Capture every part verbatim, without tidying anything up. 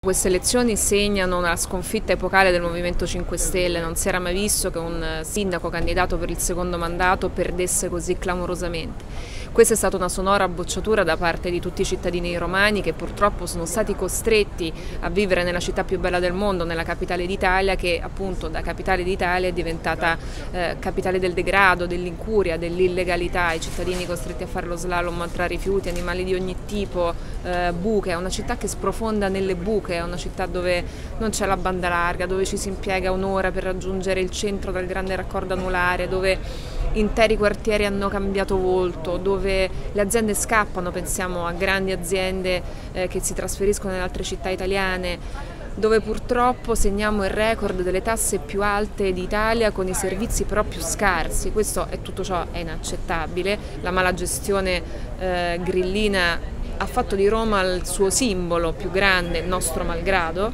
Queste elezioni segnano una sconfitta epocale del Movimento cinque Stelle, non si era mai visto che un sindaco candidato per il secondo mandato perdesse così clamorosamente. Questa è stata una sonora bocciatura da parte di tutti i cittadini romani che purtroppo sono stati costretti a vivere nella città più bella del mondo, nella capitale d'Italia, che appunto da capitale d'Italia è diventata eh, capitale del degrado, dell'incuria, dell'illegalità, i cittadini costretti a fare lo slalom tra rifiuti, animali di ogni tipo, eh, buche, è una città che sprofonda nelle buche. È una città dove non c'è la banda larga, dove ci si impiega un'ora per raggiungere il centro del grande raccordo anulare, dove interi quartieri hanno cambiato volto, dove le aziende scappano, pensiamo a grandi aziende eh, che si trasferiscono in altre città italiane, dove purtroppo segniamo il record delle tasse più alte d'Italia con i servizi però più scarsi. Questo è tutto ciò è inaccettabile. La mala gestione eh, grillina ha fatto di Roma il suo simbolo più grande, nostro malgrado,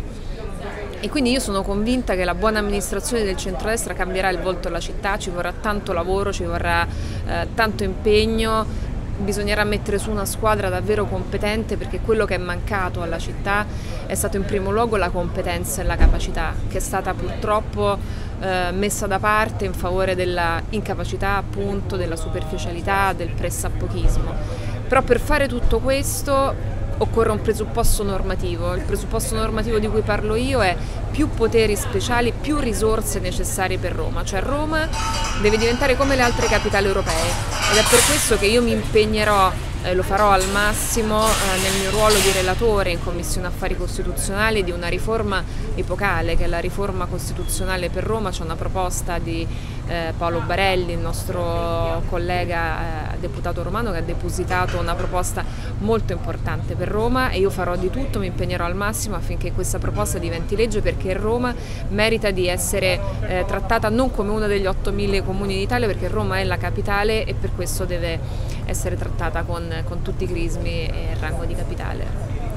e quindi io sono convinta che la buona amministrazione del centrodestra cambierà il volto della città. Ci vorrà tanto lavoro, ci vorrà eh, tanto impegno, bisognerà mettere su una squadra davvero competente, perché quello che è mancato alla città è stato in primo luogo la competenza e la capacità, che è stata purtroppo eh, messa da parte in favore della incapacità, appunto, della superficialità, del pressappochismo. Però per fare tutto questo occorre un presupposto normativo. Il presupposto normativo di cui parlo io è più poteri speciali, più risorse necessarie per Roma. Cioè Roma deve diventare come le altre capitali europee, ed è per questo che io mi impegnerò, eh, lo farò al massimo eh, nel mio ruolo di relatore in Commissione Affari Costituzionali di una riforma epocale, che è la riforma costituzionale per Roma. C'è una proposta di eh, Paolo Barelli, il nostro collega eh, deputato romano, che ha depositato una proposta molto importante per Roma, e io farò di tutto, mi impegnerò al massimo affinché questa proposta diventi legge, perché Roma merita di essere eh, trattata non come uno degli ottomila comuni d'Italia, perché Roma è la capitale e per questo deve essere trattata con, con tutti i crismi e il rango di capitale.